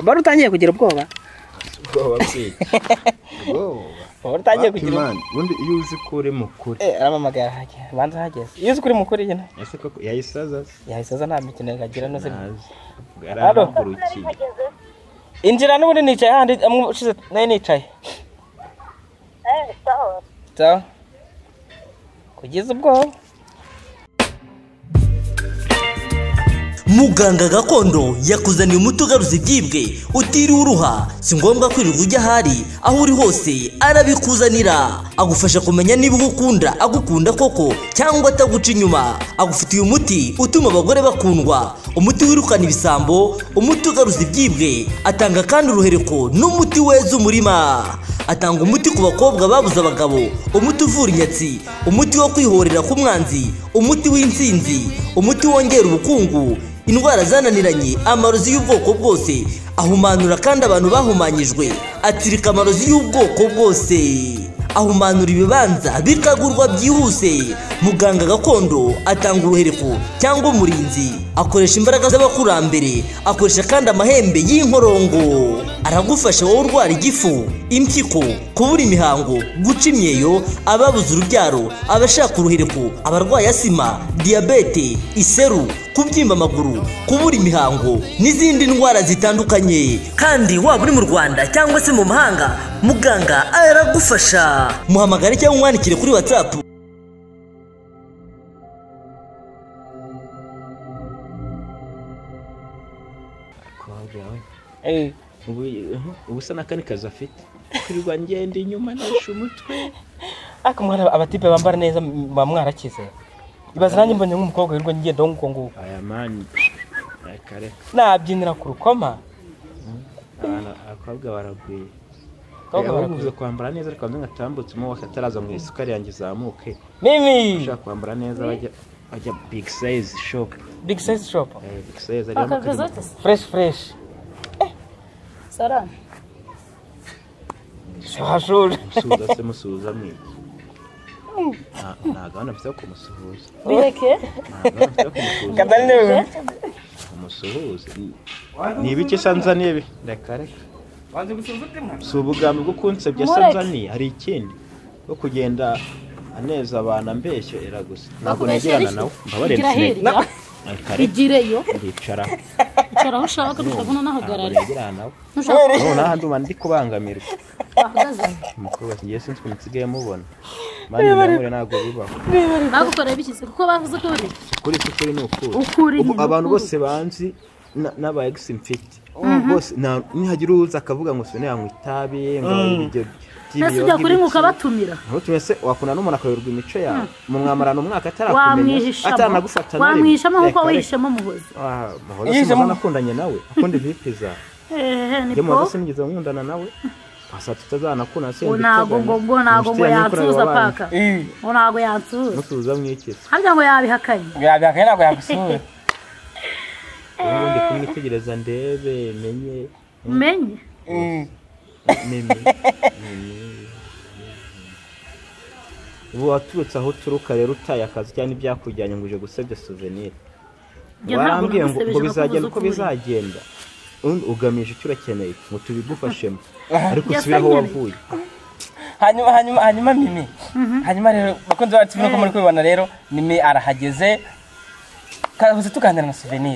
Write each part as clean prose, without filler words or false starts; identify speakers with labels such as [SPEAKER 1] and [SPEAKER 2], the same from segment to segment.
[SPEAKER 1] bari utangiye kugira ubwoba utangiye kugira ubwoba
[SPEAKER 2] ubundi iyo uzi ko uri mukuri
[SPEAKER 1] aramamagara hajya banza hageze iyo uzi ko uri mukuri nyine
[SPEAKER 2] ese koko yahisaza
[SPEAKER 1] nta mikino yagira no se
[SPEAKER 2] arahagurukiye
[SPEAKER 1] injira n'ubundi nicaye handi ushize nayo nicaye sawa kugeza ubwoba
[SPEAKER 3] Muganga gakondo yakuzaniye umuti ugaruza ibyibwe utiriwe uruha si ngombwa kwirirwa ujya ahari aho uri hose arabikuzanira agufasha kumenya niba ugukunda agukunda koko cyangwa ataguca inyuma agufitiye umuti utuma abagore bakundwa umuti wirukana ibisambo umuti ugaruza ibyibwe atanga kandi uruhereko n'umuti weza umurima atanga umuti ku bakobwa babuze abagabo umuti uvura inyatsi umuti wo kwihorera ku mwanzi umuti w'insinzi umuti wongera ubukungu indwara zananiranye amarozi y'ubwoko bwose ahumanura kandi abantu bahumanyijwe atirika amarozi y'ubwoko bwose ahumanura ibibanza bikagurwa byihuse muganga gakondo atanga uruhereko cyangwa umurinzi akoresha imbaraga z'abakurambere akoresha kandi amahembe y'inkorongo aragufasha wowe urwara igifu impyiko kubura imihango guca imyeyo ababuze urubyaro abashaka uruhereko abarwaye asima diyabete iseru kubyimba amaguru kubura imihango n'izindi ndwara zitandukanye kandi waba uri mu Rwanda cyangwa se mu mahanga muganga aragufasha muhamagare cyangwa umwandikire kuri WhatsApp
[SPEAKER 2] ubusa n'akandi kazi afite kwirirwa ngenda inyuma nishe umutwe
[SPEAKER 1] ariko mwana abatipe bambara neza bamwarakize ibaza nanjye mbonye nk'umukobwa wirirwa ngenda ngo nguko
[SPEAKER 2] aya mani kare
[SPEAKER 1] nabyinira ku rukoma
[SPEAKER 2] abakobwa baragwiye bavuze kwambara neza ariko bamwe ngatambutse mu wakataraza mu isukari yanjye zamuke
[SPEAKER 1] mimi
[SPEAKER 2] ushaka kwambara neza bajya big size shop
[SPEAKER 1] big size
[SPEAKER 2] ari
[SPEAKER 1] fresh
[SPEAKER 4] Salam.
[SPEAKER 1] Shashuri.
[SPEAKER 2] Musuza mwe. Nagana byo kumusuhuza.
[SPEAKER 4] Bireke?
[SPEAKER 1] Kadalne.
[SPEAKER 2] Kumusuhuza. Nibiki Tanzania bi? Reka.
[SPEAKER 1] Wanze gusuhuza kimwe.
[SPEAKER 2] Subugambi bwo kunsebya Tanzania hari ikindi. Bwo kugenda aneza abana mbeshyo era gusa. Ntabwo negerana nawe.
[SPEAKER 4] Mbabarira. Igireyo.
[SPEAKER 2] Ndicara.
[SPEAKER 4] Icara aho ushaka tukabona nahagarara.
[SPEAKER 2] None nduma ndi kubangamirwa.
[SPEAKER 4] Bahagaze.
[SPEAKER 2] Mukobwa ngiye sinzi kunsigaye mubona. Mani namure nago bibaho.
[SPEAKER 4] Bagukora bikize kuko bavuze ko bari.
[SPEAKER 2] Kuri n'ukuri. Abantu bose banzi n'aba ex mfite. Bose nihagira uza akavuga ngo sone yanywa itabi ngo ibyo
[SPEAKER 4] Nasijya kuri nkuka batumira.
[SPEAKER 2] Ntutumese wakuna n'umuntu akayoberwa imico yawe. Mu mwamarano umwaka atarakumenya atanagufata
[SPEAKER 4] nawe. Wamwishamo nkuko wishemo muhozi.
[SPEAKER 2] Muhozi nakundanye nawe. Akundi bipiza.
[SPEAKER 4] Ni
[SPEAKER 2] po. Sinigeze nkundana nawe. Asa tutazanakuna se
[SPEAKER 4] ntago ngo yansuza paka. Ntago yansuza.
[SPEAKER 2] Musuza mwikise.
[SPEAKER 4] Harya ngo yabihakanye.
[SPEAKER 1] Yabihakanye ntago yagusura.
[SPEAKER 2] Ubundi kumwitegereza ndebe
[SPEAKER 4] menye.
[SPEAKER 2] Ubu waturutse aho turuka rero utaye akazi cyane ibyakujyanye ngo uje gusebya souvenir. Warambwiye ngo bizagenda uko bizagenda. Ugamije icyo urakeneye ngo tubigufashemo ariko usubira aho wavuye.
[SPEAKER 1] Hanyuma mimi. Hanyuma rero bakunze bacu ko muri kubibona rero mimi arahageze. Kaze tuganira na souvenir.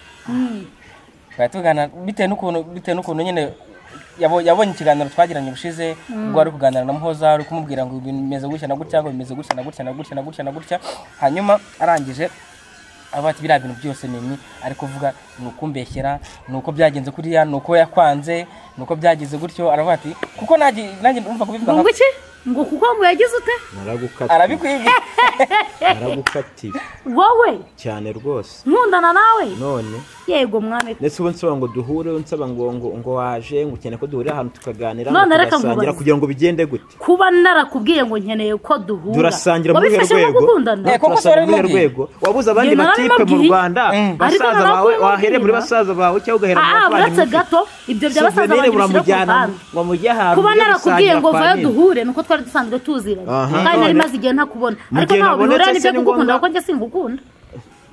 [SPEAKER 1] Tugana bitewe n'ukuntu nyine yabonye ikiganiro twagiranye ubushize ubwo ari kuganira na Muhoza ari kumubwira ngo ibintu bimeze gutya na gutya ngo bimeze gutya na gutya hanyuma arangije abati bira bintu byose nini ari kuvuga nuko mbeshyera nuko byagenze kuri ya nuko yakwanze nuko byagize gutyo arabati kuko nanjye umva kubivuga
[SPEAKER 4] ngo kuko ngo yagize ute
[SPEAKER 2] naragukati
[SPEAKER 1] arabikwibye
[SPEAKER 2] naragukati
[SPEAKER 4] wowe
[SPEAKER 2] cyane rwose
[SPEAKER 4] nkundana nawe
[SPEAKER 2] none
[SPEAKER 4] yego mwame
[SPEAKER 2] ndetse ubu nsaba ngo duhure nsaba ngo waje ngo ukene ko duhure ahantu tukaganira
[SPEAKER 4] tugasangira
[SPEAKER 2] kugira ngo bigende gute
[SPEAKER 4] kuba narakubwiye ngo nkeneye ko duhura
[SPEAKER 2] durasangira mu rwego wabuze abandi batipe mu Rwanda basaza bawe wahere muri basaza bawe cyangwa ugahera mu
[SPEAKER 4] bandi gato ibyo by'abasaza
[SPEAKER 2] bamujyana ngo mujye ahantu
[SPEAKER 4] kuba narakubwiye ngo vayo duhure nuko twari dusanzwe tuziranye kandi nari maze igihe ntakubona ariko ntabwo bihura n'ibyo kugukunda kuko njye singukunda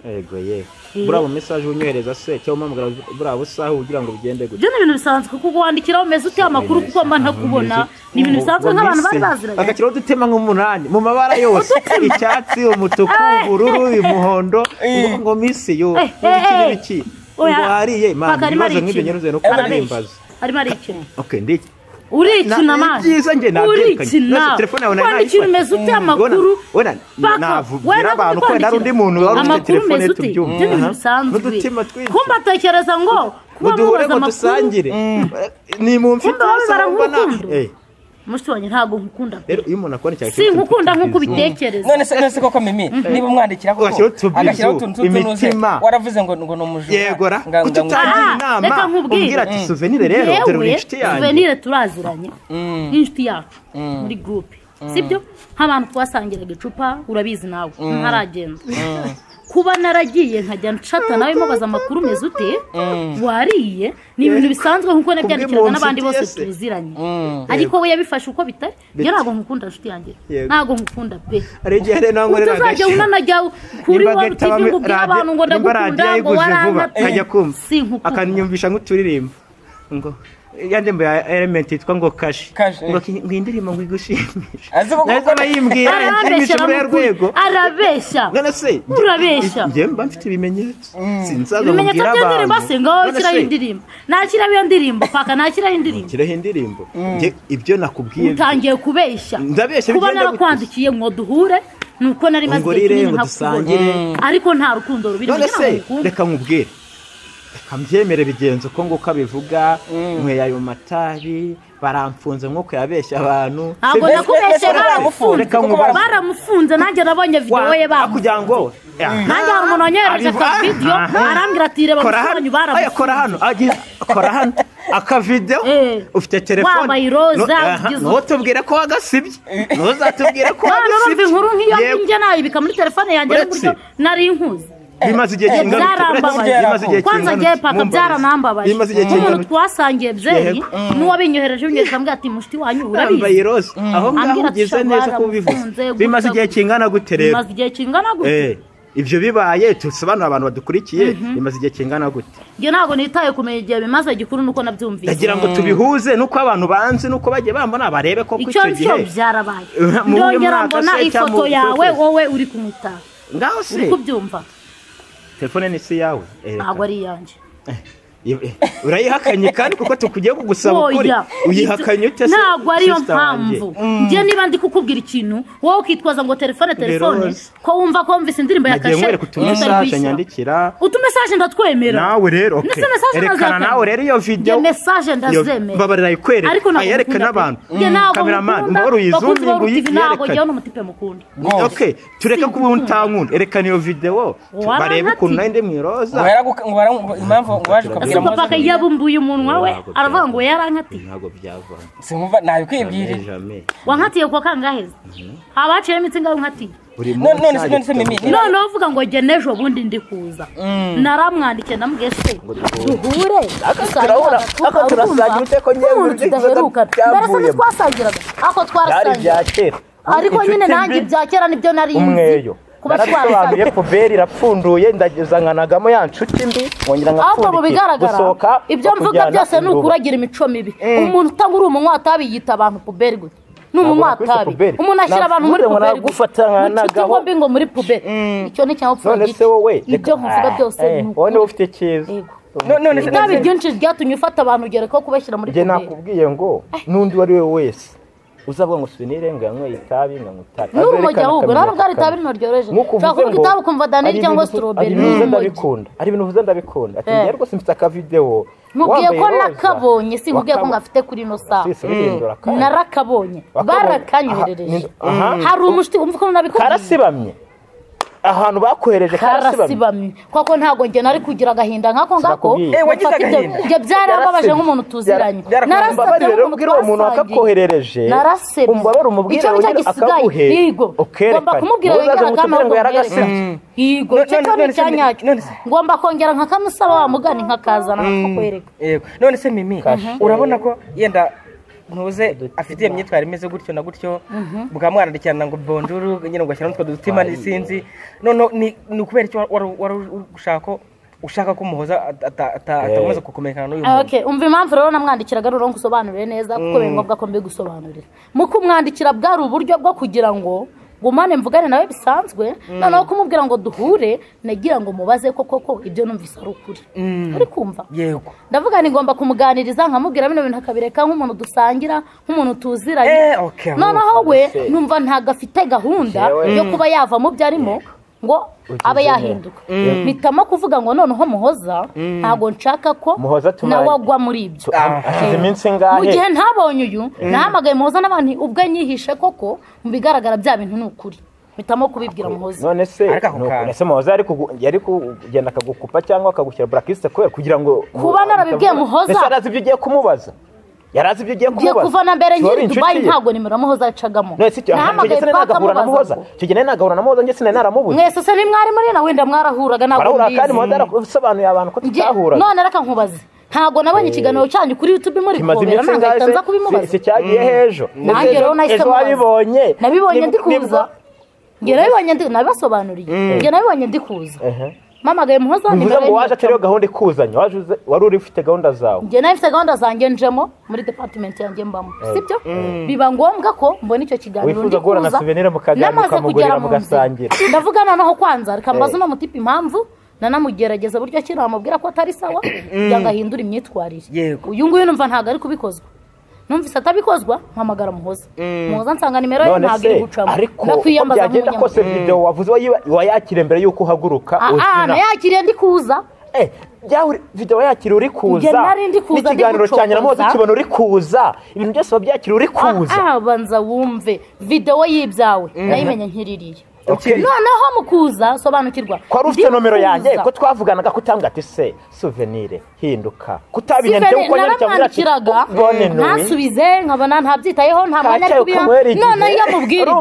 [SPEAKER 2] yego ye buriya message unyohereza se cyangwa umambwira buriya busaha ugira ngo bigende gute
[SPEAKER 4] byo ni ibintu bisanzwe kuko wandikiraho meze uti amakuru kuko mba ntakubona ni ibintu bisanzwe nk'abantu bari baziranye
[SPEAKER 2] agakiraho dutema nk'umunani mu mabara yose icyatsi umutuku ubururu umuhondo ngo misi yo iki ngo hariye imana ibibazo nk'ibyo nyeruze no kubarimbaza
[SPEAKER 4] arimo ari ikintu
[SPEAKER 2] okay ndiki
[SPEAKER 4] urikina mani urikina
[SPEAKER 2] telefone yawe
[SPEAKER 4] wandikira umeze ute amakuru
[SPEAKER 2] navugira abantu ko nari undi muntu wari ufite telefone tubyumva
[SPEAKER 4] n'udutima twinshi kumba tekereza ngo
[SPEAKER 2] duhure ngo dusangire ni mu mfite asamba mushiki
[SPEAKER 4] wanjye ntabwo nkukunda
[SPEAKER 2] rero iyo umuntu akora cyane
[SPEAKER 4] sinkukunda nk'uko ubitekereza
[SPEAKER 1] none se koko mimi niba umwandikira ko agashyiraho utuntu tunuze waravuze ngo ni umujura
[SPEAKER 2] yegora kututangira inama umbwira ati souvenir rero dore inshuti yanjye
[SPEAKER 4] souvenir turaziranye inshuti yacu muri groupe sibyo nk'abantu twasangiraga icupa urabizi nawe ntaragenda kuba naragiye nkajya nshata nawe mubaza amakuru meze ute wariye ni ibintu bisanzwe nkuko nabyandikiraga n'abandi bose tuziranye ariko we yabifashe uko bitari byo ntabwo nkukunda nshuti yanjye ntabwo nkukunda pe
[SPEAKER 2] aregiye rero nankorera
[SPEAKER 4] agashya unanajya kuri wa TV ngo bwira abantu ngo ndagukunda ngo
[SPEAKER 2] waranga kumva akanyumvisha nk'uturirimbo ngo yandembe ya element yitwa ngo kashi ngo indirimbo ngo igushimisha nazo nayimbwira imishuro y'urwego
[SPEAKER 4] arabeshya
[SPEAKER 2] none se
[SPEAKER 4] urabeshya
[SPEAKER 2] nge mba mfite ibimenyetso sinzaza mbwira abantu
[SPEAKER 4] ngo kira indirimbo nakira biyo ndirimbo paka nakira indirimbo
[SPEAKER 2] nge ibyo nakubwiye
[SPEAKER 4] utangiye kubeshya
[SPEAKER 2] ndabeshya
[SPEAKER 4] kuba narakwandikiye ngo duhure nuko nari maze kinini nkakubona ariko nta rukundo rubiri
[SPEAKER 2] reka nkubwire kambyemere bigenze uko nguko abivuga nkweya ayo matabi baramfunze nk'uko yabeshya abantu
[SPEAKER 4] ntabwo nakubeshye baramufunze nanjye nabonye video ye bamufunze
[SPEAKER 2] kugira ngo
[SPEAKER 4] nanjye hari umuntu wanyohereje aka video arambwira ati reba musanyu baramufunze
[SPEAKER 2] kora hano aka video ufite telefone
[SPEAKER 4] wabaye iroza
[SPEAKER 2] ntutubwire ko wagasibye ntuzatubwire ko wagasibye
[SPEAKER 4] inkuru nk'iyo njye nayibika muri telefone yanjye n'uburyo nari inkuzi
[SPEAKER 2] bimaze igihe kingana
[SPEAKER 4] kwanza ngiye paka byaranambabaje umuntu twasangiye byeri n'uwabinyohereje binyereka mbwa ati mushiti wanyu urabizi
[SPEAKER 2] aho ngaho ugeze neza ko ubivuze bimaze igihe kingana gute rero
[SPEAKER 4] bimaze igihe kingana gute
[SPEAKER 2] ibyo bibaye tusobanura abantu badukurikiye bimaze igihe kingana gute
[SPEAKER 4] nge ntabwo nitaye kumenya igihe bimaze gikuru nuko nabyumvise
[SPEAKER 2] ndagira ngo tubihuze nuko abantu banzi nuko bagiye bambona barebe ko
[SPEAKER 4] icyo gihe byarabaye ndongera mbona ifoto yawe wowe uri kumwita
[SPEAKER 2] ngaho se
[SPEAKER 4] uri kubyumva
[SPEAKER 2] telefone ni si yawe
[SPEAKER 4] ntabwo ari iyanjye
[SPEAKER 2] urayihakanye kandi kuko tukugiye kugusaba ukuri uyihakanye ute se
[SPEAKER 4] ntabwo ariyo mpamvu njye niba ndi kukubwira ikintu wowe ukitwaza ngo telefone ko wumva ko wumvise indirimbo ya kashe
[SPEAKER 2] utumesaje nyandikira
[SPEAKER 4] utumesaje ndatwemera
[SPEAKER 2] nawe rero erekana nawe rero iyo video
[SPEAKER 4] mesaje ndazemera
[SPEAKER 2] babarira ikwereka ayerekana abantu cameraman mboro uyizumye ngo
[SPEAKER 4] yerekane n'umutipe mukunda
[SPEAKER 2] okay tureke kuba untankunda erekana iyo video barebe ukuntu nande mwiroza
[SPEAKER 1] impamvu waje
[SPEAKER 4] kabwira papa kayabumbuye umunwa we aravuga ngo yarankati
[SPEAKER 2] ntago byava
[SPEAKER 1] sinumva nayo kwibwire
[SPEAKER 4] wankatiye ko kangaheza abaciye imitsi ngaho nkati
[SPEAKER 1] none se mimi
[SPEAKER 4] none uvuga ngo genejo bundi ndi kuza naramwandikiye ndambwiye se duhure
[SPEAKER 2] turasanga ute ko nyewe
[SPEAKER 4] ndetse twasangiraga ako twarasangira ariko nyine nanjye byakera nibyo nari
[SPEAKER 2] umweyo narasobanuye puberi irapfunduye ndagezanganagamo ya nshuti mbi nkongera ngapfundikira gusohoka
[SPEAKER 4] ibyo mvuga byose ni ukuragira imico mibi umuntu utangura umunwa atabiyita abantu puberi gute n'umunwa atabi umuntu ashyira abantu muri puberi gute ngo muri puberi icyo ni cyangwa
[SPEAKER 2] none se wowe
[SPEAKER 4] ibyo mvuga byose
[SPEAKER 2] ni wowe ufite cyiza
[SPEAKER 4] none se nabi byinshi byatumye ufata abantu ugere ko kubashyira muri puberi
[SPEAKER 2] nakubwiye ngo n'undi wari we wese uzavuga ngo souvenir ngo yanyweye itabi ngamutabi
[SPEAKER 4] n'umujya ahubwo ntabwo bwari itabi ryoroshe ushobora kuvuga itabi ukumva daneri cyangwa strawberry
[SPEAKER 2] ari ibintu uvuze ndabikunda ati ngiye rwose mfite akavideo
[SPEAKER 4] mubwiye ko nakabonye sinkubwiye ko ngafite kuri ino saha narakabonye barakanyoherereje hari umushiti umva ko nabikubwiye
[SPEAKER 2] karasibamye ahantu bakohereje
[SPEAKER 4] karasibamye kwako ntago nge nari kugira agahinda nkako ngako
[SPEAKER 1] wagize agahinda
[SPEAKER 4] nge byarababaje nk'umuntu tuziranye
[SPEAKER 2] narasabye rero ubwira uwo muntu akakoherereje umbabara umubwire wongera akaguhe
[SPEAKER 4] yego ngomba kumubwira ngo yaragasibye yego cyo ni cyanyacyo ngomba kongera nkakamusaba wa mugani nkakazana nkakwereka
[SPEAKER 1] yego none se mimi urabona ko yenda ntuze afite iyo myitwarire imeze gutyo na gutyo bwa mwarandikirana ngo bonjour nyine ngo ashyira n'utwo dutima n'isinzi none ni ukubera icyo wari ushaka ko umuhoza atakomeza kukumenyekana n'uyu muntu.
[SPEAKER 4] Okay, umva impamvu rero namwandikiraga rero ngusobanurire neza kuko biba ngombwa ko mbigusobanurira. Mu kumwandikira bwari uburyo bwo kugira ngo gumane mvugane nawe bisanzwe noneho kumubwira ngo duhure nagira ngo mubaze koko ibyo numvise ari ukuri. Ari kumva?
[SPEAKER 1] Yego.
[SPEAKER 4] Ndavuga ni ngomba kumuganiriza nkamubwira bino bintu akabireka nk'umuntu dusangira nk'umuntu tuziranye. Noneho we numva ntagafite gahunda yo kuba yava mu byarimo ngo abe yahinduka. Mpitamo kuvuga ngo noneho muhoza ntago nshaka ko nawe agwa muri ibyo. Mu gihe ntabonye uyu nahamagaye muhoza n'abantu ubwo nyihishe koko mu bigaragara bya bintu ni ukuri. Mpitamo kubibwira muhoza.
[SPEAKER 2] None se muhoza yari kugenda akagukupa cyangwa akagushyira blacklist kugira ngo
[SPEAKER 4] kuba narabibwiye muhoza
[SPEAKER 2] yarazi ibyo ugiye kumubaza. Yarazi ibyo ugiye kumubaza.
[SPEAKER 4] Kuva na mbere nkiri Dubai ntago nimero muhoza yacagamo.
[SPEAKER 2] Nahamagaye nagahura na muhoza. Kigene nagahura na muhoza ngese naramubuze.
[SPEAKER 4] Mwese se nimwari muri na wenda mwarahuraga nago
[SPEAKER 2] mbizi. Kandi muhoza arasobanuye abantu ko tutahura.
[SPEAKER 4] None reka nkubaze. Ntago nabonye ikiganiro cyanyu kuri YouTube muri kubera nangahita nza kubimubaza.
[SPEAKER 2] Se cyagiye hejo.
[SPEAKER 4] Nanjye rero nahise
[SPEAKER 2] wabibonye.
[SPEAKER 4] Nabibonye ndikuza. Ngera bibonye nabibasobanuriye. Nge nabibonye ndikuza. Mamagaye muhoza
[SPEAKER 2] nimero ngo waje atari gahunda ikuzanye wari uri ufite gahunda zawe.
[SPEAKER 4] Nge nayo mfite gahunda zanjye njemo muri department yanjye mbamo sibyo biba ngombwa ko mbona icyo kiganiro
[SPEAKER 2] wifuza guhura na souvenir mukajya mukamugurira mugasangira.
[SPEAKER 4] Ndavuga noneho kwanza reka mbaza no mutipa impamvu nanamugerageza buryo kira amubwira ko atari sawa yangahindura imyitwarire. Uyu nguyu numva ntago ari kubikozwa numvise atabikozwa mpamagara muhoza muhoza nsanga nimero ye ntago iri gucamo
[SPEAKER 2] nakwiyambaza byagenda kose video wavuze wayakire mbere yuko uhaguruka
[SPEAKER 4] uzina yakiriye ndi kuza
[SPEAKER 2] video yakire uri kuza n'ikiganiro cyane na muhoza kibona uri kuza ibintu byose babyakire uri kuza
[SPEAKER 4] banza wumve video y'ibyawe nayimenye nkiririye. Noneho mukuza sobanukirwa
[SPEAKER 2] ko ufite nomero yanjye ko twavuganaga kutambwa ati se souvenir hinduka kutabinyandite uko
[SPEAKER 4] nyandikiraga ntasubize nkabona ntabyitayeho nta mwanya ari kubiha none yamubwira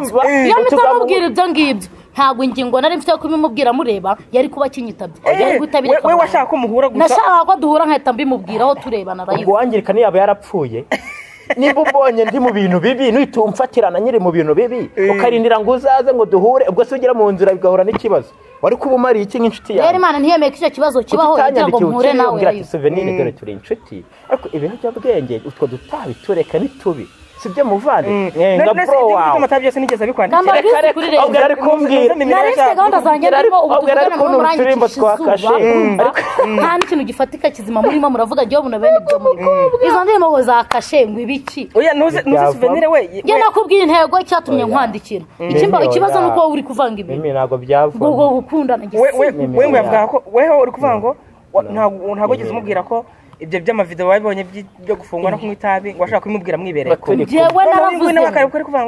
[SPEAKER 4] ibyo ngibyo ntago ingingo nari mfite kubimubwira mureba yari kuba kinyitabye yari gutabira
[SPEAKER 1] we washaka ko muhura gusa
[SPEAKER 4] nashaka ko duhura nkahita mbimubwiraho turebana rayive
[SPEAKER 2] ubwo wangirika ni yaba yarapfuye niba ubonye ndi mu bintu bibi nutumfatirana nyiri mu bintu bibi ukarindira ngo uzaze ngo duhure ubwo se ugera mu nzira bigahura n'ikibazo wari kuba umariye iki nk'inshuti yawe
[SPEAKER 4] rero Imana ntiyemeye ko icyo kibazo kibaho kugira ngo muhure nawe
[SPEAKER 2] ati souvenir dore turi inshuti ariko ibintu by'ubwenge utwo dutabi tureka nitubi sibyo muvande nga bro wawe
[SPEAKER 1] amata byose nigeze bikwandikira
[SPEAKER 2] ubwo ari kumbwira
[SPEAKER 4] narifite gahunda zanjye arimo
[SPEAKER 2] ubutugana mu murangirisha twakashe
[SPEAKER 4] nta n'ikintu gifatika kizima murimo muravuga giye buna bene byo muri izo ndimo za kashe ngo ibiki
[SPEAKER 1] oya nuze souvenir we
[SPEAKER 4] nge nakubwiye intego cyatumye nkwandikira ikibazo nuko uri kuvanga ibintu
[SPEAKER 2] mimi nago byavuga
[SPEAKER 4] ngo gukundana
[SPEAKER 1] we yavuga ko weho uri kuvanga ngo ntago gize umubwira ko ibyo by'amavideo wabibonye byo gufungwa no kunywa itabi ngo washaka kumubwira mwibereye ko
[SPEAKER 4] jewe naravuze
[SPEAKER 1] n'abakari kuvuga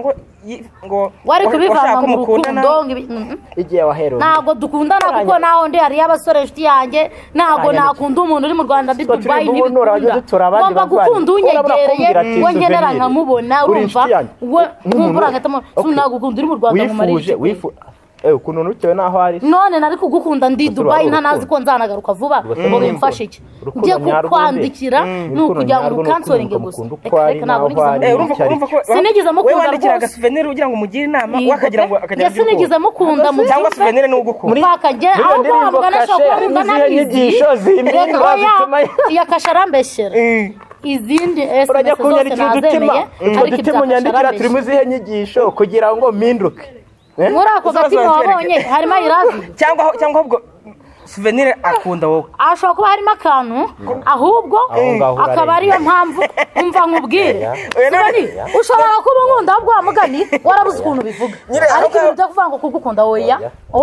[SPEAKER 1] ngo
[SPEAKER 4] wari kubivanga mu rukundo
[SPEAKER 2] igiye wahero
[SPEAKER 4] ntago dukundana kuko naho ndi hari y'abasore inshuti yanjye ntago nakunda umuntu uri mu Rwanda ndi Dubai n'ibikunda ngomba gukunda unyegereye we nkenera nkamubona urumva we nkumbura ngatamo nagukunda uri mu Rwanda mu marije
[SPEAKER 2] ukuntu nutewe naho ari
[SPEAKER 4] none nari kugukunda ndi Dubai ntanazi ko nzanagaruka vuba ngo bimfashe iki ngiye kukwandikira nukugira ngo kansoringe gusa reka ntabwo sinigeze mukunda
[SPEAKER 1] we wandikiraga souvenir ugira ngo mugire inama wakagira ngo akajya
[SPEAKER 4] sinigeze mukunda mu
[SPEAKER 1] cyangwa souvenir ni ugukunda
[SPEAKER 4] bakajya aho bambwa nashaka kumva
[SPEAKER 2] n'inyigisho z'imyinga bituma
[SPEAKER 4] yakasharambeshera izindi
[SPEAKER 2] urajya kunyandikira udutima udutima unyandikira turi mu zihe nyigisho kugira ngo mpinduke
[SPEAKER 4] muri ako gatima wabonye harimo irazi
[SPEAKER 1] cyangwa ahubwo souvenir akunda wowe
[SPEAKER 4] ashobora kuba harimo akantu ahubwo akaba ariyo mpamvu umva nkubwire ushobora kuba nkunda ahubwo wamugani warabuze ukuntu bivuga ariko ibintu byo kuvuga ngo kugukunda oya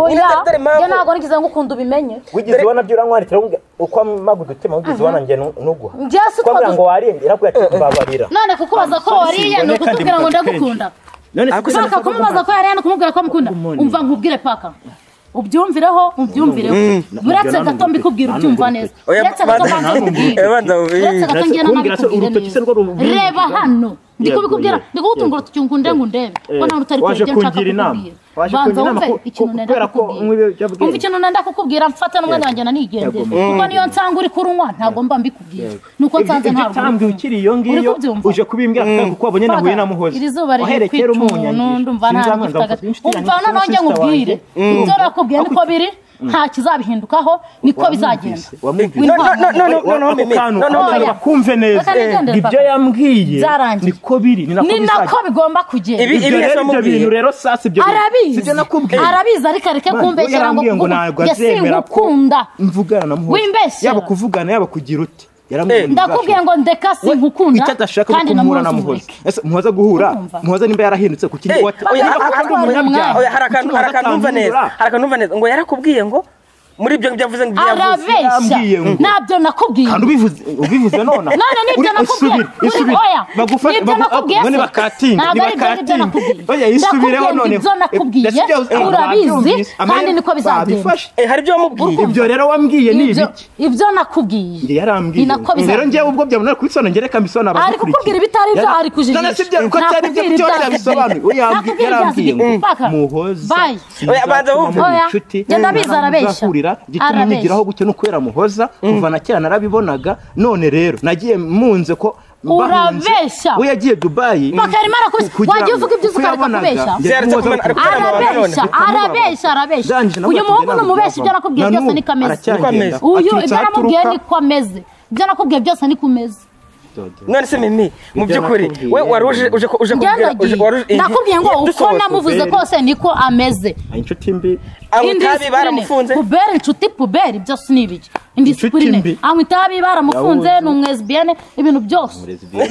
[SPEAKER 4] njye ntabwo nigize ngo ukunda ubimenye
[SPEAKER 2] wigeze ubona byo uranywaritira uko amaga udutima wigeze ubona njye nuguha
[SPEAKER 4] kuko
[SPEAKER 2] ngo warindira kuyababarira
[SPEAKER 4] none kukubaza ko wariye ni ukutubwira ngo ndagukunda paka kumubaza ko yari kumubwira ko mukunda umva nkubwire paka ubyumvireho buretse gato mbikubwira ubyumva neza uretse gato mbikubwire uretse gato ngena nabikubwire neza reba hano ndiko bikubwira ndiko gutungura tucyungunde ngundebe ko nta utari
[SPEAKER 2] waje
[SPEAKER 4] kubyo nshaka
[SPEAKER 2] kungira inama
[SPEAKER 4] kukubwira
[SPEAKER 2] waje
[SPEAKER 4] banza
[SPEAKER 2] kungira inama
[SPEAKER 4] wumve ikintu nenda
[SPEAKER 2] kubera ko
[SPEAKER 4] kukubwira umva ikintu nenda kukubwira mfata n'umwana wanjye nanigendera kuko niyo nsanga uri kurunywa ntago mba mbikubwira nuko nsanze nta
[SPEAKER 2] rugamba ukiri iyo ngiyo uje kubimbwira kuko wabonye nahuye na Muhoza
[SPEAKER 4] iri zuba riri kwituma ndumva nta gifitaga umva none nkubwire ibyo nakubwiye niko biri nta kizabihindukaho niko bizagenda
[SPEAKER 2] bakumve neza ibyo yambwiye niko biri
[SPEAKER 4] ni nako bigomba kugenda
[SPEAKER 2] ibyo bintu rero sasa ibyo
[SPEAKER 4] sibyo nakubwiye arabizi ariko areke kumbeshyira ngo yasinkukunda
[SPEAKER 2] mvugana na Muhoza yaba kuvugana yaba kugira uti
[SPEAKER 4] ndakubwiye ngo ndeka sinkukunda
[SPEAKER 2] icyo adashaka ko muhura na Muhoza ese Muhoza guhura Muhoza nimba yarahindutse ku kindi
[SPEAKER 1] hari akantu umva neza ngo yarakubwiye ngo muri ibyo byavuze ngo
[SPEAKER 4] arabeshya nabyo nakubwiye
[SPEAKER 2] kandi ubivuze none
[SPEAKER 4] nibyo nakubwiye
[SPEAKER 2] oya bagufashe none bakatinda oya isubireho none
[SPEAKER 4] ibyo nakubwiye urabizi kandi niko bizagenda
[SPEAKER 1] hari ibyo wamubwiye
[SPEAKER 2] ibyo rero wambwiye ni ibiki
[SPEAKER 4] ibyo nakubwiye
[SPEAKER 2] yarambwiye rero ngiye ubwo byabona kubisona ngereka mbisona
[SPEAKER 4] ari kukubwira ibitari byo ari kujijisha
[SPEAKER 2] none sibyo ko cyari ibyo cyose bisobanuye oya yarambwiye ngo Muhoza
[SPEAKER 1] oya banza wumve
[SPEAKER 2] inshuti
[SPEAKER 4] genda bizarabeshya
[SPEAKER 2] gituma nigiraho gucyo no kwera Muhoza kuva na kera narabibonaga none rero nagiye munze ko
[SPEAKER 4] urabeshya
[SPEAKER 2] we yagiye Dubai
[SPEAKER 4] bakarima arakubise wagiye uvuga ibyo ukabeshya arabeshya uyu muhungu numubeshya ibyo nakubwiye byose niko ameze uyu ibyo namubwiye niko ameze ibyo nakubwiye byose niko ameze
[SPEAKER 1] none se Mimi mu byukuri we waruje kubwira
[SPEAKER 4] nakubwiye ngo uko namuvuze kose niko ameze
[SPEAKER 2] inshuti mbi
[SPEAKER 1] itabi baramufunze
[SPEAKER 4] puberi inshuti puberi byose ni ibiki indisipurine itabi baramufunze ni umwesbienne ibintu byose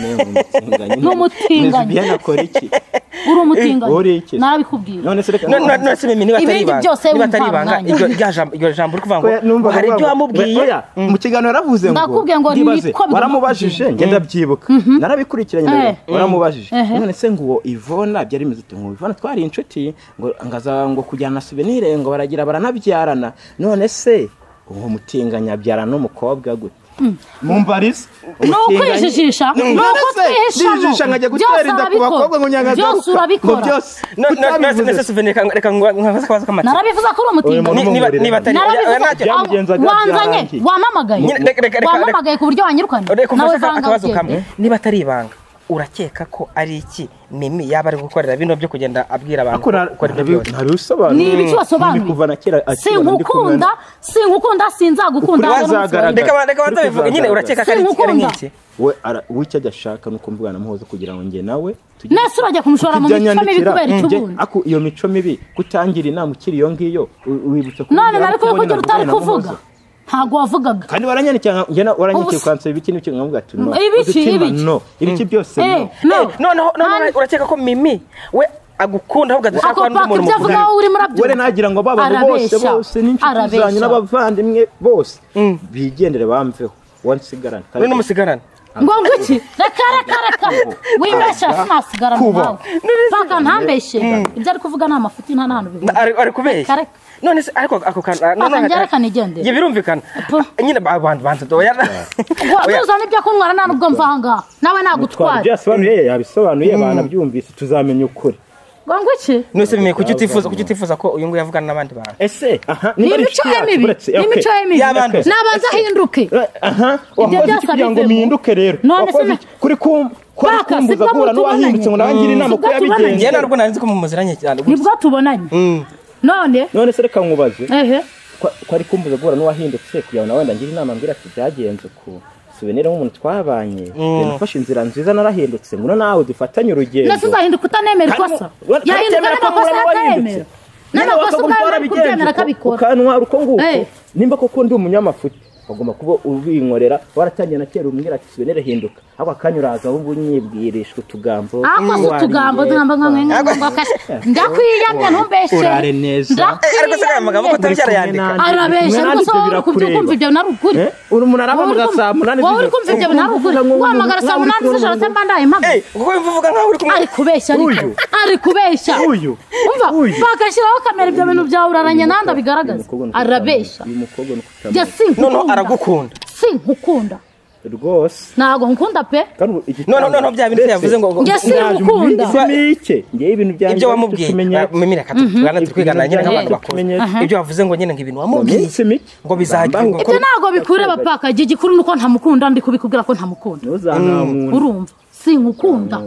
[SPEAKER 4] n'umutinganya
[SPEAKER 2] akora iki
[SPEAKER 4] uri umutinganya narabikubwira
[SPEAKER 1] none se Mimi niba atari ibanga iryo jambo uri kuvuga ngo hari ibyo wamubwiye
[SPEAKER 2] mu kiganiro yaravuze ngo
[SPEAKER 4] ndakubwiye ngo niko
[SPEAKER 2] waramubajije ngenda byibuka narabikurikiranye waramubajije none se ngo Ivona byari bimeze ngo Ivona twari inshuti ngo ngaza ngo kujyana na souvenir ngo baragira baranabyarana none se uwo mutinganya abyarana n'umukobwa gute mumbarize
[SPEAKER 4] nukwijijisha
[SPEAKER 2] nukutwisha nkajya gutera inda ku bakobwa ngo nyagaga ngo byose
[SPEAKER 1] none souvenir reka nkabaza kamati
[SPEAKER 4] narabivuza ko uri umutinganya
[SPEAKER 1] niba atari
[SPEAKER 4] wanzanye wamamagaye ku buryo wanyirukana
[SPEAKER 1] nawe akabazo kamwe niba atari ibanga urakeka ko ari iki Mimi yaba ari gukorera bino byo kugenda abwira abantu gukora ibyo byose
[SPEAKER 2] ntabisobanuye
[SPEAKER 4] ni ibiki wasobanuye
[SPEAKER 2] kuva na kera
[SPEAKER 4] sinkukunda sinzagukunda
[SPEAKER 1] reka batabivuga nyine urakeka ko ari iki
[SPEAKER 2] we icyo adashaka nuko mvugana na Muhoza kugira ngo nge nawe
[SPEAKER 4] nese urajya kumushora mu mico mibi kubera icyubundi
[SPEAKER 2] ako iyo mico mibi kutangira inama ukiri iyo ngiyo wibutse
[SPEAKER 4] ko none nabikuye kugira utari kuvuga ntago wavugaga
[SPEAKER 2] kandi waranyandikira ngena waranyandikira kansaba ibiki n'ibiki nkavuga ati no ibiki byose
[SPEAKER 1] no urakeka ko Mimi we agukunda ahubwo adashaka ko undi muntu
[SPEAKER 2] mukuru we nagira ngo babantu bose n'inshuti zanyu n'abavandimwe bose bigendere bamveho wansigarana
[SPEAKER 1] we n'umusigarana
[SPEAKER 4] ngo ngiki reka wibeshya sinasigarana nawe paka ntambeshye ibyo ari kuvuga nta mafuti nta hantu bivuga
[SPEAKER 1] ari kubeshya none se ariko ako
[SPEAKER 4] kanigende
[SPEAKER 1] ye birumvikana nyine abantu bantu doya
[SPEAKER 4] uzana ibyo kunwara nta nubwo mvanga nawe nagutwara
[SPEAKER 2] byasobanuye yabisobanuye banabyumvise tuzamenya ukuri
[SPEAKER 4] ngo iki
[SPEAKER 1] nose Mimi kuki utifuza ko uyu nguyu yavugana n'abandi bantu
[SPEAKER 2] ese
[SPEAKER 4] n'imico y'imibi nabanza hinduke
[SPEAKER 2] ibyo byose kugira ngo mihinduke rero kuri kumbuza guhura n'uwahindutse ngo nabangira inama ko yabigenze
[SPEAKER 1] njye narwo narinzi ko mumuziranye cyane
[SPEAKER 4] nibwo tubonanye none
[SPEAKER 2] se reka nkubaze ko ari kumbuza guhura n'uwahindutse kugira ngo nawe ndangira inama mbwira ati byagenze uko souvenir nk'umuntu twabanye nafashe inzira nziza narahindutse ngo nawe dufatanye urugendo
[SPEAKER 4] nase uzahinduka utanemera ikosa yahinduka n'amakosa atemera n'amakosa ubwawe kubyemera akabikora
[SPEAKER 2] ukantwara uko nguko nimba koko ndi umunyamafuti bagomba kuba ubinkorera waratangiye na kera umbwira ati souvenir hinduka ahubwo akanyuraza ahubwo unyibwirishwe utugambo
[SPEAKER 4] utugambo ndakwiyamya ntumbeshe
[SPEAKER 2] urare neza
[SPEAKER 1] ariko se aya magambo ko tabyara yandika
[SPEAKER 4] arabesha ariko so kumva ibyo nari ukuri
[SPEAKER 2] uri umuntu arabamuga saa 8
[SPEAKER 4] wowe uri kumva ibyo nari ukuri wamagara saa 8 z'ijoro se mbandaye mpamvu
[SPEAKER 1] kuko uvuga nkaho uri kumwe
[SPEAKER 4] ari kubeshya ari kubeshya umva bakashiraho kamera ibyo bintu byawe uraranye nanda bigaragaza arabesha
[SPEAKER 1] none aragukunda
[SPEAKER 4] sinkukunda
[SPEAKER 2] rwose
[SPEAKER 4] ntabwo nkunda pe
[SPEAKER 1] no bya bintu yavuze ngo
[SPEAKER 4] njye sinkukunda
[SPEAKER 2] ngiye ibintu byanjye
[SPEAKER 1] ibyo wamubwiye mimira katugana twigana nyine nk'abantu bakuru ibyo wavuze ngo nyine nk'ibintu wamubwiye ngo bizagirwa
[SPEAKER 4] ibyo ntabwo bikureba paka igihe gikuru nuko ntamukunda ndi kubikubwira ko ntamukunda urumva sinkukunda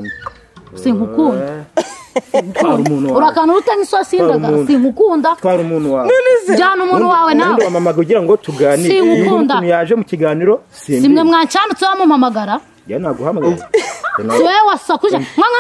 [SPEAKER 4] urakana urutanga isosi y'indagara sinkukunda
[SPEAKER 2] twara umuntu wawe
[SPEAKER 4] jyana umuntu wawe nawe
[SPEAKER 2] wamamaga kugira ngo tuganire
[SPEAKER 4] sinkukunda
[SPEAKER 2] yaje mu kiganiro
[SPEAKER 4] simwe mwancanutse wamumpamagara
[SPEAKER 2] ya naguhamagara
[SPEAKER 4] si wowe wasakuje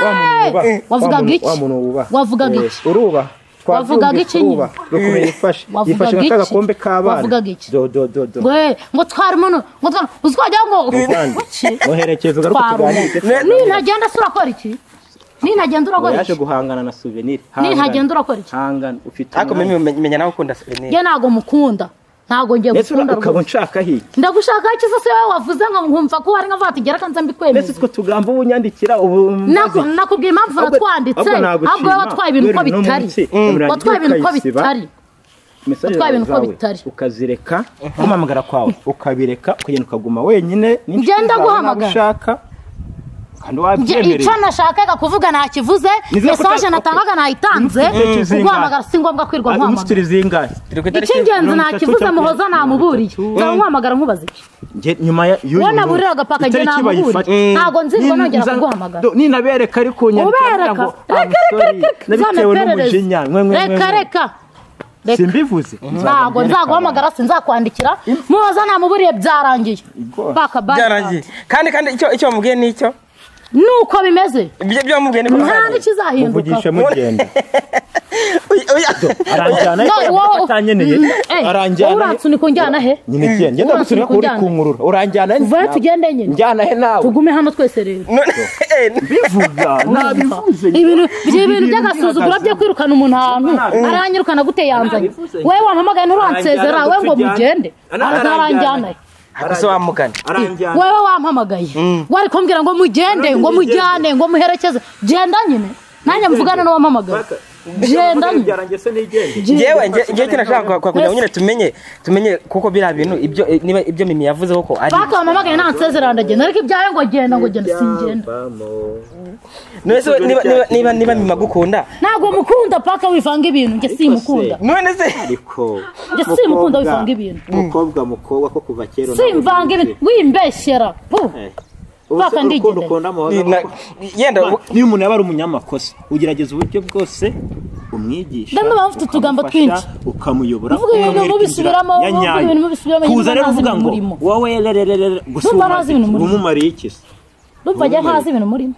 [SPEAKER 4] wavugaga iki
[SPEAKER 2] uruba
[SPEAKER 4] wavugaga iki nyine
[SPEAKER 2] yifashe nk'agakombe k'abana
[SPEAKER 4] ngo twara umuntu uzwajya ngo
[SPEAKER 2] muherekeze ugaruka tuganire
[SPEAKER 4] nintagenda se urakora iki
[SPEAKER 2] yaje guhangana na souvenir
[SPEAKER 4] nintagenda urakora iki
[SPEAKER 2] hangana ufite
[SPEAKER 1] ariko menya nawe ukunda souvenir
[SPEAKER 4] njye ntabwo mukunda ntabwo ngiye gukunda
[SPEAKER 2] ukaba nshaka hiki
[SPEAKER 4] ndagushaka iki se wowe wavuze nkumva ko hari nk'avuga ati gera kanza mbikwemeza
[SPEAKER 2] mbese two tugamba ubunyandikira ubu
[SPEAKER 4] nakubwiye impamvu natwanditse ahubwo wowe watwaye ibintu uko bitari watwaye ibintu uko bitari
[SPEAKER 2] ukazireka guhamagara kwawe ukabireka ukagenda ukaguma wenyine
[SPEAKER 4] ngenda guhamagara icyo nashakaga kuvuga ntakivuze mesaje natangaga nayitanze guhamagara si ngombwa kwirwa nkuhamagara icy'ingenzi ntakivuze muhoza namuburiye ntabwo nkuhamagara nkubaza iki wowe naburiraga paka njye namuburiye ntabwo nzirwa nongera kuguhamagara
[SPEAKER 2] ninabereka ariko nyandikira ngo nabitewe n'umujinya
[SPEAKER 4] reka
[SPEAKER 2] simbivuze
[SPEAKER 4] ntabwo nzaguhamagara sinzakwandikira muhoza namuburiye byarangiye
[SPEAKER 1] byarangiye kandi icyo wamubwiye ni icyo
[SPEAKER 4] nuko bimeze
[SPEAKER 1] ibyo wamubwiye niko
[SPEAKER 4] nta n'ikizahinduka
[SPEAKER 2] muvugisha mugenda aranjyana atanyeneye aranjyana
[SPEAKER 4] uratsunika unjyana he
[SPEAKER 2] nyine ngenda gusunika uri kunkurura uranjyana
[SPEAKER 4] vuba tugende nyine
[SPEAKER 2] njyana he nawe
[SPEAKER 4] tugume hano twese rero
[SPEAKER 2] bivuga nabivuze
[SPEAKER 4] ibintu by'agasuzuguro byo kwirukana umuntu ahantu aranyirukana gute yanzanye wewe wampamagaye n'uransezera we ngo mugende aranjyana he
[SPEAKER 1] akose wamugana
[SPEAKER 4] wewe wampamagaye wari kumbwira ngo mugende ngo mujyane ngo muherekeze genda nyine nanjye mvugana n'uwampamagaye genda
[SPEAKER 1] njyewe kinashaka kugira ngo nyine tumenye kuko biriya bintu ibyo mimi yavuze koko ari
[SPEAKER 4] paka wampamagaye nansezera ndagenda ariko ibyawe ngo genda singenda
[SPEAKER 1] nese niba mima gukunda
[SPEAKER 4] ntabwo mukunda paka wivanga ibintu njye simukunda
[SPEAKER 1] none se
[SPEAKER 2] ariko
[SPEAKER 4] njye simukunda wivanga ibintu
[SPEAKER 2] umukobwa ko kuva kera
[SPEAKER 4] simvanga ibintu wimbeshyera paka ndigenda
[SPEAKER 2] niyo umuntu yaba ari umunyamakosa ugerageza uburyo bwose umwigisha
[SPEAKER 4] ndamwe bafite utugamba twinshi
[SPEAKER 2] ukamuyobora
[SPEAKER 4] uvuga ibintu mubisubiramo
[SPEAKER 2] kuza rero uvuga ngo wowe gusubira umumariye iki se
[SPEAKER 4] rumva ajya ntazi ibintu murimo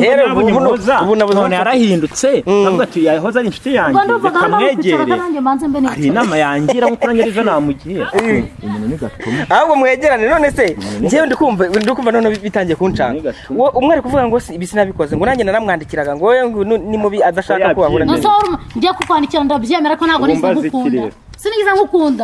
[SPEAKER 2] ubu yarahindutse avuga ati yahoze ari inshuti yanjye kamwegere hari inama yangira nk'uko nanjye ejo namugiye
[SPEAKER 1] ahubwo mwegerane none se njyewe ndi kumva none bitangiye kunshaka umwe ari kuvuga ngo ibi sinabikoze ngo nanjye naramwandikiraga ngo wowe ni mubi adashaka ko wahura
[SPEAKER 4] neza njye kukwandikira ndabyemera ko ntabwo niza ngukunda sinigiza ngukunda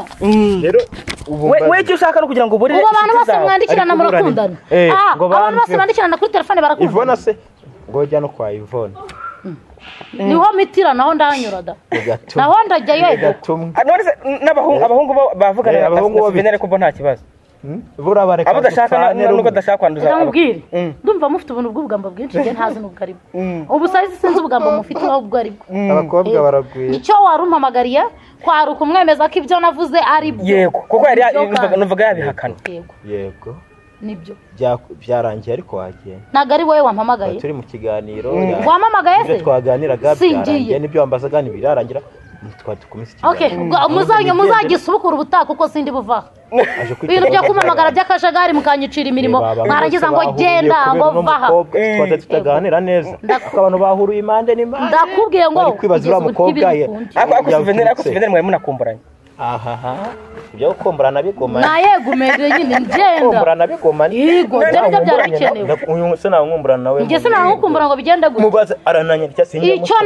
[SPEAKER 1] we icyo ushaka no kugira ngo uburire
[SPEAKER 4] ubu abantu bose mwandikirana murakundana abantu bose bandikirana kuri telefone barakundana
[SPEAKER 2] Ivona se ngo jya no kwa Ivona
[SPEAKER 4] niho mitira naho ndanyura da naho ndajyayo
[SPEAKER 1] none se abahungu bavugana abahungu benere ko nta kibazo
[SPEAKER 2] burabareka
[SPEAKER 1] abo dashaka nuko dashaka kwanduza
[SPEAKER 4] ndamubwire ndumva mufite ubuntu bw'ubugamba bwinshi nge ntazi n'ubukaribu ubu sayizi sinzi ubugamba mufite ahubwo aribwo
[SPEAKER 2] abakobwa baragwiye
[SPEAKER 4] icyo warumpamagariye kwaruka umwemeza ko ibyo navuze ari byo
[SPEAKER 1] yego kuko yari nuvuga yabihakana
[SPEAKER 2] yego
[SPEAKER 4] nibyo
[SPEAKER 2] byarangiye ariko wagenda
[SPEAKER 4] ntago ari wowe wampamagaye
[SPEAKER 2] turi mu kiganiro
[SPEAKER 4] wampamagaye se
[SPEAKER 2] twaganiraga byarangiye nibyo wambazaga ntibirarangira
[SPEAKER 4] muzagisubukura ubutaha kuko sindi buvaho ibintu byo kumamagara by'akajagari mukanyicira imirimo mwarangiza ngo genda ngo vaha
[SPEAKER 2] twajya tutaganira neza abantu bahuruye impande n'impande
[SPEAKER 4] ndakubwiye ngo
[SPEAKER 2] kwibaza uriya mukobwa ye
[SPEAKER 1] ako souvenir mwari munakumburanye
[SPEAKER 2] ibyo gukumburana bigomana
[SPEAKER 4] nayegumere nyine ngenda
[SPEAKER 2] gukumburana bigomana
[SPEAKER 4] yego nibyo byari bikenewe
[SPEAKER 2] uyu se nawe nkumburana nawe
[SPEAKER 4] njye se nawe nkukumbura ngo bigende gute
[SPEAKER 2] mubaze arananyarya sinjye
[SPEAKER 4] icyo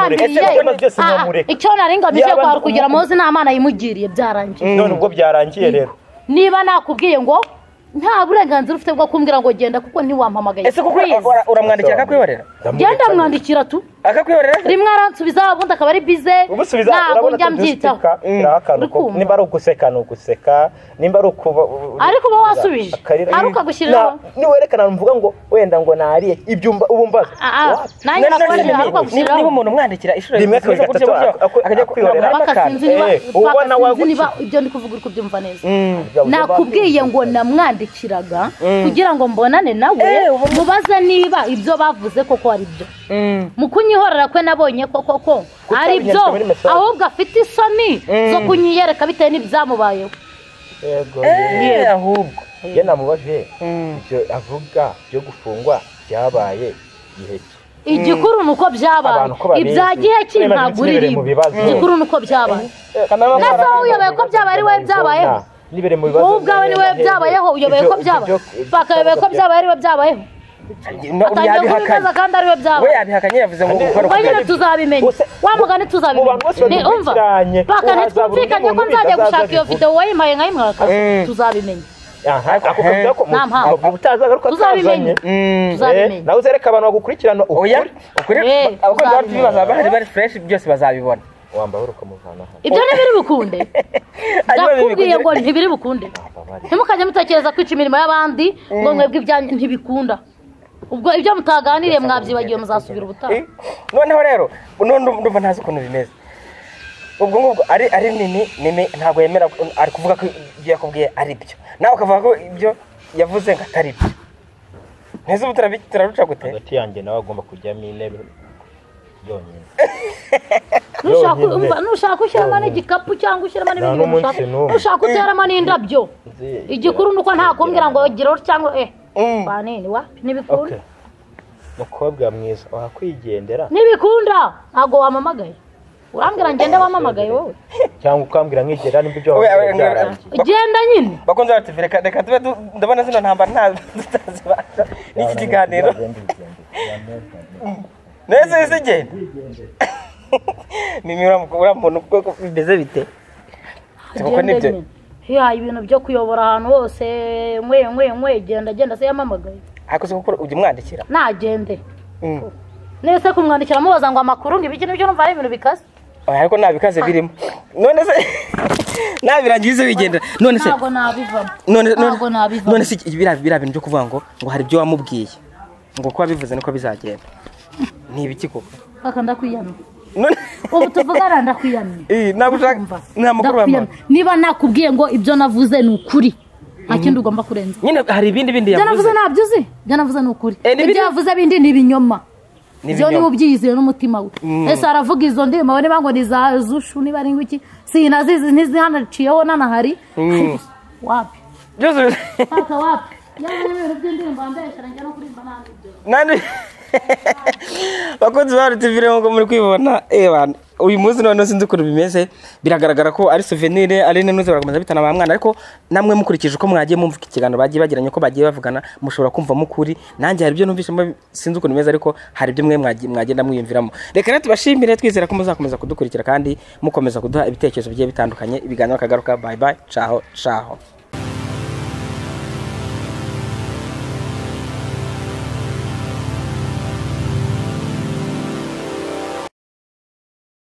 [SPEAKER 4] naringamije kwa kugira muzi nta mana yimugiriye byarangiye
[SPEAKER 2] none ubwo byarangiye rero
[SPEAKER 4] niba nakubwiye ngo nta burenganzira ufite bwo kumbwira ngo genda kuko ntiwampamagaye
[SPEAKER 1] ese kuko uramwandikira akakwibarira
[SPEAKER 4] genda mwandikira tu
[SPEAKER 1] akakwihorera
[SPEAKER 4] rimwe aransubiza ubundi akaba ari bize
[SPEAKER 2] ubusubiza
[SPEAKER 4] ntabwo njya mbyitaho
[SPEAKER 2] nimba ari uguseka ni uguseka nimba ari ukuba
[SPEAKER 4] ariko uba wasubije ari ukagushyiriraho
[SPEAKER 2] niwerekana mvuga ngo wenda ngo nariye ibyo ubu mbaza
[SPEAKER 4] nanjye nakwandikira ari ukagushyiriraho
[SPEAKER 1] niba umuntu umwandikira ishuri
[SPEAKER 2] rimwe kabiri gatatu akajya kwihorera
[SPEAKER 4] bakasinzi niba ibyo ndi kuvuga uri kubyumva neza nakubwiye ngo namwandikiraga kugira ngo mbonane nawe mubaze niba ibyo bavuze koko ari byo mu kunyihorera kwe nabonye koko ari byo ahubwo afite isoni zo kunyiyereka bitewe n'ibyamubayeho
[SPEAKER 2] yego ahubwo ye namubaje ibyo avuga byo gufungwa byabaye gihe
[SPEAKER 4] igikuru nuko byabaye ibya gihe ki ntabwo uri igikuru nuko byabaye nasa wowe uyoboye ko byabaye ari wowe byabayeho wowe ubwawe ni wowe byabayeho uyoboye ko byabaye bakayoboye ko byabaye ari wowe byabayeho atangiye kubibaza kandi ari we byabaye
[SPEAKER 1] we yabihakanye yavuze ngo
[SPEAKER 4] ubwo nyine tuzabimenya wa mugani tuzabimenya umva baka ntitwumvikanye ko nzajya gushaka iyo video wayimpaye nkayimwaka tuzabimenya tuzabimenya
[SPEAKER 2] nawe uzereka abantu bagukurikirana
[SPEAKER 1] ukuri abakozi ba TV bazaba bari fresh byose bazabibona
[SPEAKER 2] wambaye ukamuvana
[SPEAKER 4] ibyo ntibiri bukunde ndakubwiye ngo ntibiri bukunde ntimukajya mutekereza kwica imirimo y'abandi ngo mwebwe ibyanyu ntibikunda ubwo ibyo mutaganiriye mwabyibagiwe muzasubira ubutaha
[SPEAKER 1] noneho rero ndumva ntazi ukuntu bimeze ubwo ngubwo ari nini ntabwo yemera ari kuvuga ko ibyo yakubwiye ari byo nawe ukavuga ko ibyo yavuze ngo atari byo nteze ubu turaruca gute
[SPEAKER 2] hagati yanjye nawe agomba kujyamo intebe yonyine
[SPEAKER 4] nushaka ushyiramo n'igikapu cyangwa ushyiramo n'ibindi bintu nushaka uteramo n'indabyo igikuru nuko nta kumbwira ngo gira cyangwa banini wa ntibikunda
[SPEAKER 2] mukobwa mwiza wakwigendera
[SPEAKER 4] ntibikunda ntabwo wamamagaye urambwira ngende wamamagaye wowe
[SPEAKER 2] cyangwa ukambwira nkigera nibyo byo
[SPEAKER 4] genda nyine
[SPEAKER 1] bakunze bati reka tube ndabona zino ntambara ntazibasha n'iki kiganiro nese sigenda mimi uramuntu uko bimeze bite kuko nibyo
[SPEAKER 4] ibintu byo kuyobora ahantu hose mwe genda se yamamagaye
[SPEAKER 1] akoze kuko ujya umwandikira
[SPEAKER 4] nagende nese kumwandikira mubaza ngo amakuru ngo ibiki nibyo numva ari ibintu bikaze
[SPEAKER 1] ariko nabikaze birimo none se nabirangize bigendera none se none se bira bintu byo kuvuga ngo hari byo wamubwiye ngo ko wabivuze niko bizagenda ni ibiki koko
[SPEAKER 4] akanda kwiyana ubu tuvugana ndakwiyamye
[SPEAKER 1] nagushaka nta makuru bampa
[SPEAKER 4] niba nakubwiye ngo ibyo navuze ni ukuri nta kindi ugomba kurenza
[SPEAKER 1] nyine hari ibindi yavuze
[SPEAKER 4] navuze nabyo uzi ibyo navuze ni ukuri ibyo yavuze bindi ni ibinyoma ibyo niba ubyiyizeye n'umutima we ese aravuga izo ndimo niba ngo ni za zushu niba ari ngwiki sinazizi ntizihanaciyeho nanahari wapi
[SPEAKER 1] byose
[SPEAKER 4] paka wapi y'ibintu by'indirimbo mbeshera njya no kurimba
[SPEAKER 1] nandi bakunze ba TV ngo muri kwibona uyu munsi none sinzi ukuntu bimeze biragaragara ko ari souvenir ari nenuze barakomeza bitana ba mwana ariko namwe mukurikije uko mwagiye mumvuka ikiganiro bagiye bagiranye ko bagiye bavugana mushobora kumva mukuri nanjye hari byo numvise sinzi ukuntu bimeze ariko hari byo mwe mwagenda mwiyumviramo reka rero tubashimire twizera ko muzakomeza kudukurikira kandi mukomeza kuduha ibitekerezo bigiye bitandukanye ibiganiro kagaruka bye bye ciao ciao